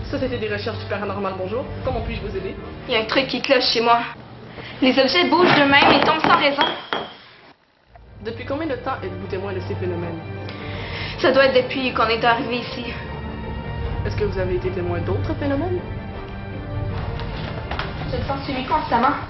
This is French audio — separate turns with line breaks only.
Société des recherches du paranormal, bonjour. Comment puis-je vous aider?
Il y a un truc qui cloche chez moi. Les objets bougent d'eux-mêmes et tombent sans raison.
Depuis combien de temps êtes-vous témoin de ces phénomènes?
Ça doit être depuis qu'on est arrivé ici.
Est-ce que vous avez été témoin d'autres phénomènes?
Je me sens suivi constamment.